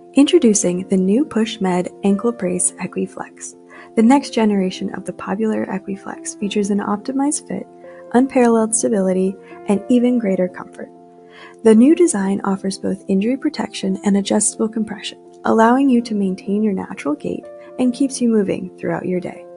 Introducing the new PushMed Ankle Brace Aequi Flex. The next generation of the popular Aequi Flex features an optimized fit, unparalleled stability, and even greater comfort. The new design offers both injury protection and adjustable compression, allowing you to maintain your natural gait and keeps you moving throughout your day.